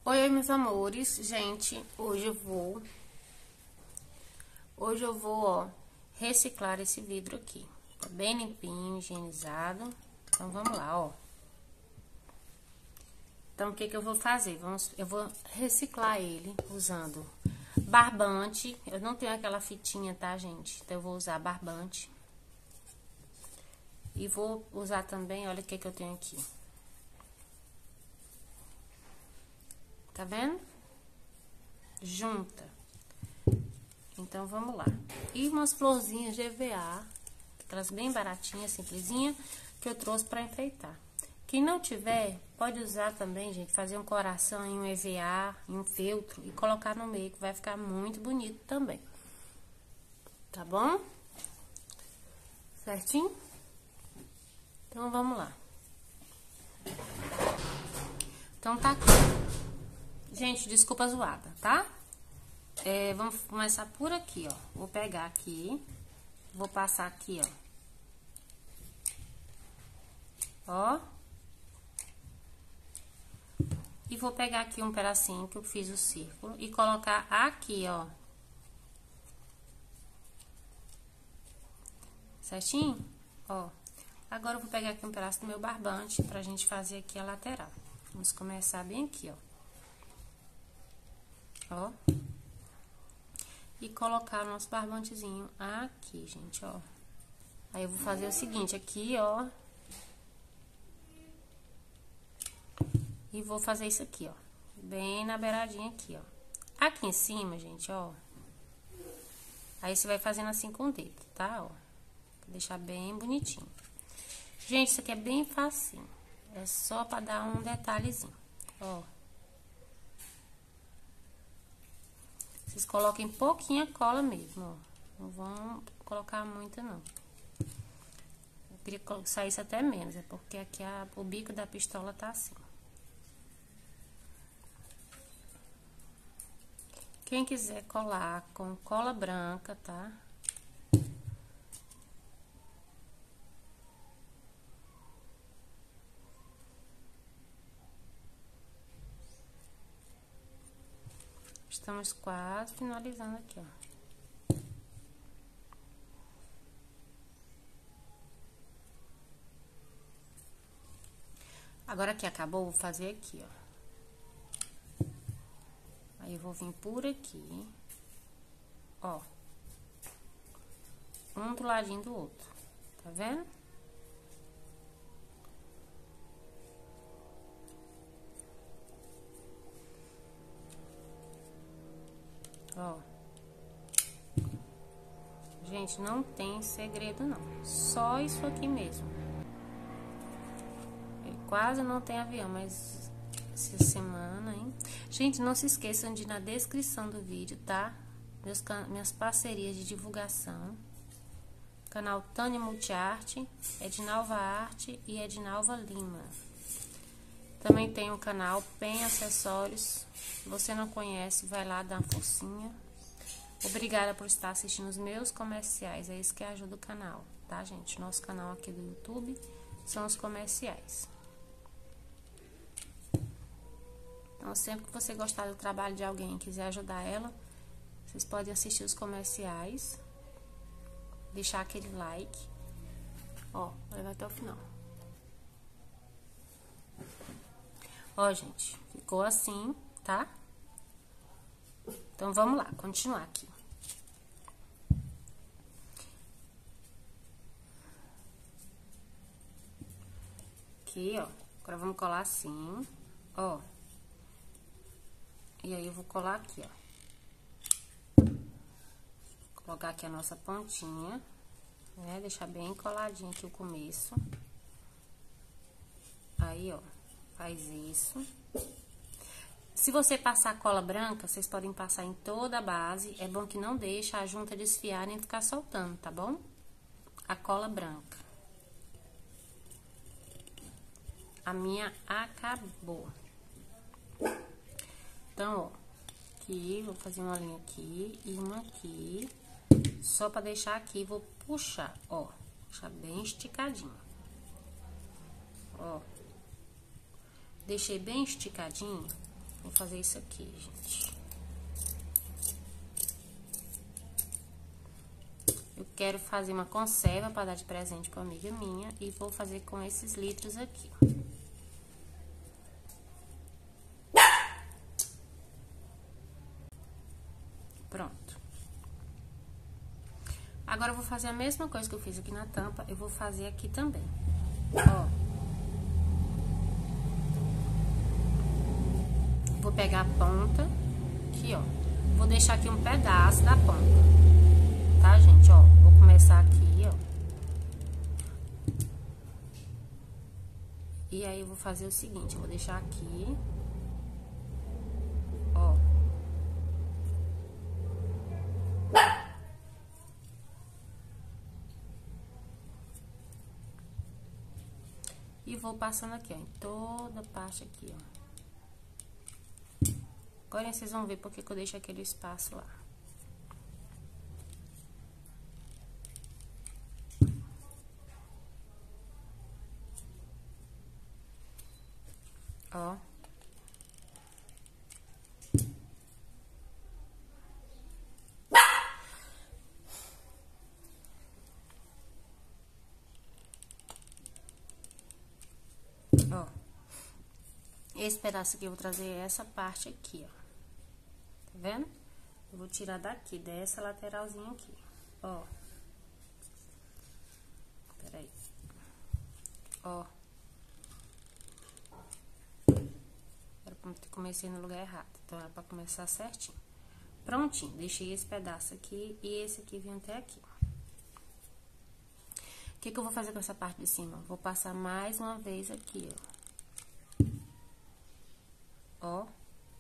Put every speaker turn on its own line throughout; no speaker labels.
Oi, meus amores. Gente, hoje eu vou, ó, reciclar esse vidro aqui. Tá bem limpinho, higienizado. Então, vamos lá, ó. Então, o que que eu vou fazer? Eu vou reciclar ele usando barbante. Eu não tenho aquela fitinha, tá, gente? Então, eu vou usar barbante. E vou usar também, olha o que que eu tenho aqui. Tá vendo? Junta. Então, vamos lá. E umas florzinhas de EVA, aquelas bem baratinhas, simplesinha, que eu trouxe pra enfeitar. Quem não tiver, pode usar também, gente, fazer um coração em um EVA, em um feltro e colocar no meio, que vai ficar muito bonito também. Tá bom? Certinho? Então, vamos lá. Então, tá aqui. Gente, desculpa a zoada, tá? Vamos começar por aqui, ó. Vou pegar aqui, vou passar aqui, ó. Ó. E vou pegar aqui um pedacinho que eu fiz o círculo e colocar aqui, ó. Certinho? Ó. Agora eu vou pegar aqui um pedaço do meu barbante pra gente fazer aqui a lateral. Vamos começar bem aqui, ó. Ó. E colocar o nosso barbantezinho aqui, gente, ó. Aí eu vou fazer o seguinte, aqui, ó. E vou fazer isso aqui, ó. Bem na beiradinha aqui, ó. Aqui em cima, gente, ó. Aí você vai fazendo assim com o dedo, tá? Ó. Pra deixar bem bonitinho. Gente, isso aqui é bem facinho. É só pra dar um detalhezinho, ó. Vocês coloquem pouquinha cola mesmo, ó. Não vão colocar muita, não. Eu queria que saísse até menos, é porque aqui o bico da pistola tá assim. Quem quiser colar com cola branca, tá? Estamos quase finalizando aqui, ó. Agora que acabou, vou fazer aqui, ó. Aí, eu vou vir por aqui, ó. Um do ladinho do outro, tá vendo? Ó. Gente, não tem segredo, não. Só isso aqui mesmo. Ele quase não tem avião, mas essa semana, hein? Gente, não se esqueçam de ir na descrição do vídeo, tá? Minhas parcerias de divulgação. Canal Tânia Multiarte, Edinalva Arte e Edinalva Lima. Também tem o canal Pen Acessórios. Se você não conhece, vai lá dar uma forcinha. Obrigada por estar assistindo os meus comerciais. É isso que ajuda o canal, tá, gente? Nosso canal aqui do YouTube são os comerciais. Então, sempre que você gostar do trabalho de alguém e quiser ajudar ela, vocês podem assistir os comerciais. Deixar aquele like. Ó, vai até o final. Ó, gente, ficou assim, tá? Então, vamos lá, continuar aqui. Aqui, ó. Agora, vamos colar assim, ó. E aí, eu vou colar aqui, ó. Colocar aqui a nossa pontinha, né? Deixar bem coladinho aqui o começo. Aí, ó, faz isso. Se você passar cola branca, vocês podem passar em toda a base. É bom que não deixe a junta desfiar nem ficar soltando, tá bom? A cola branca. A minha acabou. Então, ó, aqui, vou fazer uma linha aqui e uma aqui. Só pra deixar aqui, vou puxar, ó. Deixar bem esticadinho. Ó. Deixei bem esticadinho. Vou fazer isso aqui, gente. Eu quero fazer uma conserva para dar de presente para uma amiga minha e vou fazer com esses litros aqui. Pronto. Agora eu vou fazer a mesma coisa que eu fiz aqui na tampa, eu vou fazer aqui também. Ó. Vou pegar a ponta, aqui, ó. Vou deixar aqui um pedaço da ponta, tá, gente? Ó, vou começar aqui, ó. E aí, eu vou fazer o seguinte, eu vou deixar aqui, ó. E vou passando aqui, ó, em toda a parte aqui, ó. Agora, vocês vão ver porque que eu deixo aquele espaço lá. Ó. Ó. Esse pedaço aqui eu vou trazer essa parte aqui, ó. Tá vendo? Eu vou tirar daqui, dessa lateralzinha aqui, ó. Peraí. Ó. Comecei no lugar errado, então era pra começar certinho. Prontinho, deixei esse pedaço aqui e esse aqui vem até aqui. O que que eu vou fazer com essa parte de cima? Vou passar mais uma vez aqui, ó. Ó.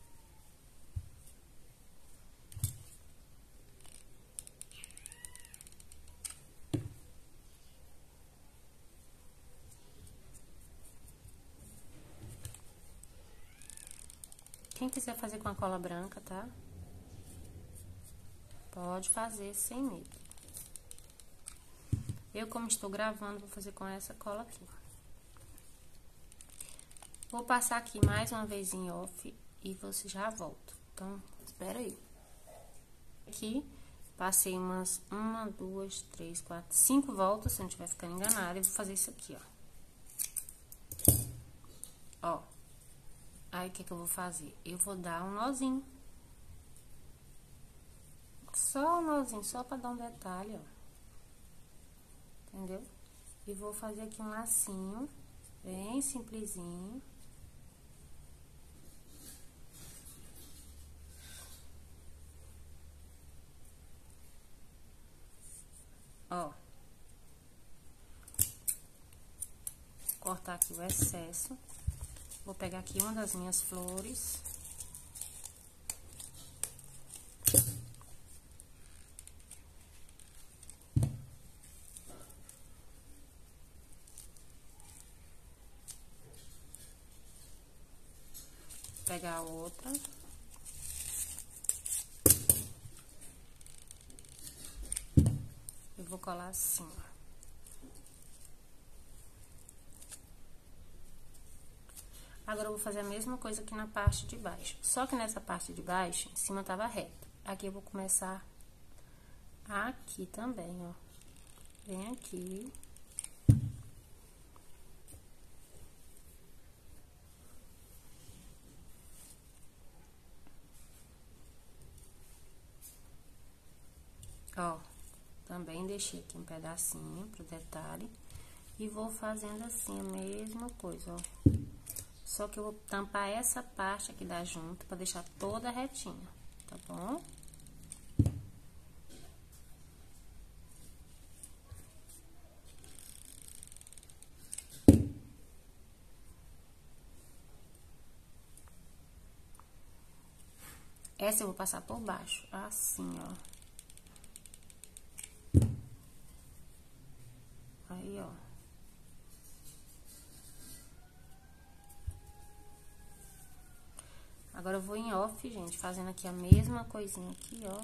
Quem quiser fazer com a cola branca, tá? Pode fazer sem medo. Eu, como estou gravando, vou fazer com essa cola aqui. Vou passar aqui mais uma vez em off e você já volta. Então, espera aí. Aqui, passei umas 1, 2, 3, 4, 5 voltas, se não estiver ficando enganada. Eu vou fazer isso aqui, ó. Ó. Aí, o que que eu vou fazer? Eu vou dar um nozinho. Só um nozinho, só pra dar um detalhe, ó. Entendeu? E vou fazer aqui um lacinho, bem simplesinho. Ó. Cortar aqui o excesso. Vou pegar aqui uma das minhas flores. Pegar a outra. Eu vou colar assim, ó. Agora, eu vou fazer a mesma coisa aqui na parte de baixo. Só que nessa parte de baixo, em cima tava reto. Aqui eu vou começar aqui também, ó. Vem aqui. Ó, também deixei aqui um pedacinho pro detalhe. E vou fazendo assim a mesma coisa, ó. Só que eu vou tampar essa parte aqui da junta pra deixar toda retinha, tá bom? Essa eu vou passar por baixo, assim, ó. Aí, ó. Agora, eu vou em off, gente, fazendo aqui a mesma coisinha aqui, ó.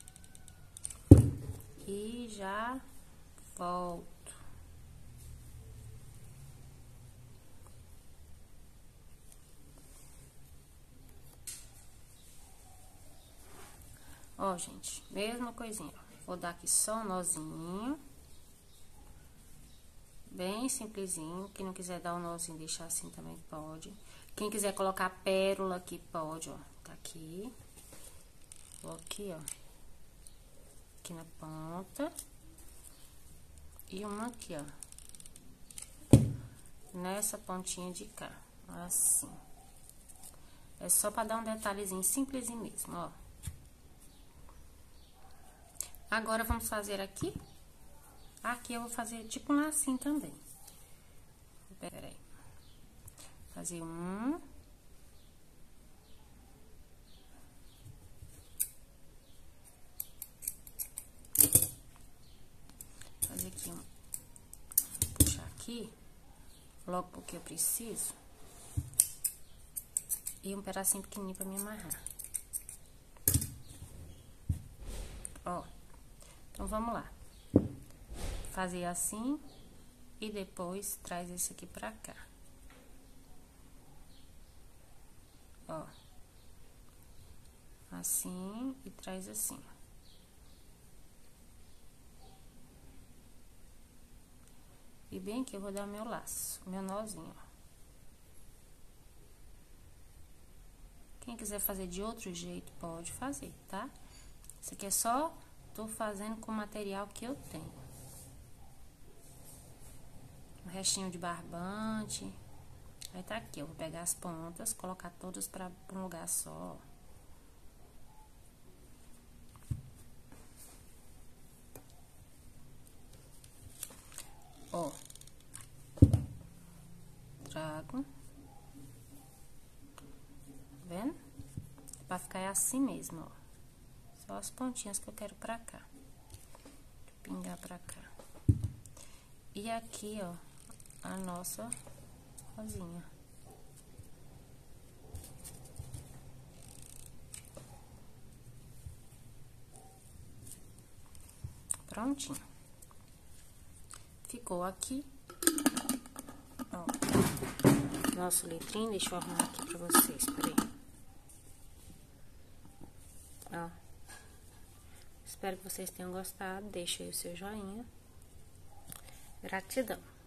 E já volto. Ó, gente, mesma coisinha. Vou dar aqui só um nozinho. Bem simplesinho. Quem não quiser dar um nozinho, deixar assim também pode. Quem quiser colocar pérola aqui, pode, ó. Tá aqui. Vou aqui, ó. Aqui na ponta. E uma aqui, ó. Nessa pontinha de cá. Assim. É só pra dar um detalhezinho simplesinho mesmo, ó. Agora, vamos fazer aqui. Aqui eu vou fazer tipo um lacinho também. Peraí. Fazer um. Fazer aqui um. Puxar aqui. Logo porque eu preciso. E um pedacinho pequenininho pra me amarrar. Ó. Então, vamos lá. Fazer assim. E depois traz esse aqui pra cá. Ó. Assim e traz assim. E bem aqui eu vou dar meu laço, meu nozinho, ó. Quem quiser fazer de outro jeito, pode fazer, tá? Isso aqui é só tô fazendo com o material que eu tenho. Um restinho de barbante. Aí tá aqui, eu vou pegar as pontas, colocar todas pra um lugar só. Ó. Trago. Tá vendo? É pra ficar assim mesmo, ó. Só as pontinhas que eu quero pra cá. Deixa eu pingar pra cá. E aqui, ó, a nossa rosinha. Prontinho. Ficou aqui. Ó, nosso litrinho. Deixa eu arrumar aqui pra vocês, peraí. Ó. Espero que vocês tenham gostado. Deixa aí o seu joinha. Gratidão.